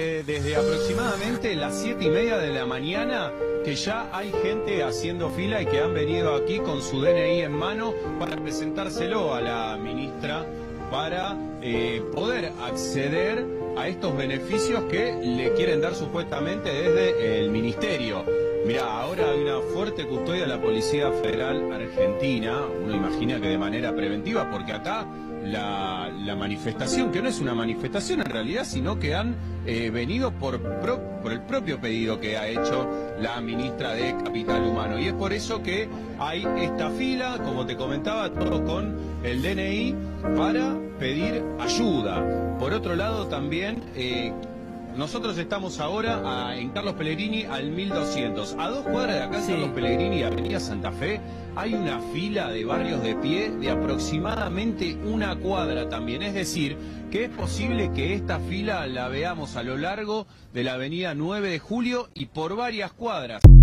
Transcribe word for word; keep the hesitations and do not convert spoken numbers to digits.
Eh, desde aproximadamente las siete y media de la mañana que ya hay gente haciendo fila y que han venido aquí con su D N I en mano para presentárselo a la ministra para eh, poder acceder a estos beneficios que le quieren dar supuestamente desde el ministerio. Mirá, ahora hay una fuerte custodia de la Policía Federal Argentina, uno imagina que de manera preventiva, porque acá la, la manifestación, que no es una manifestación en realidad, sino que han eh, venido por, pro, por el propio pedido que ha hecho la ministra de Capital Humano. Y es por eso que hay esta fila, como te comentaba, todo con el D N I para pedir ayuda. Por otro lado también... Eh, Nosotros estamos ahora a, en Carlos Pellegrini al mil doscientos. A dos cuadras de acá, sí. Carlos Pellegrini y Avenida Santa Fe, hay una fila de barrios de pie de aproximadamente una cuadra también. Es decir, que es posible que esta fila la veamos a lo largo de la avenida nueve de julio y por varias cuadras.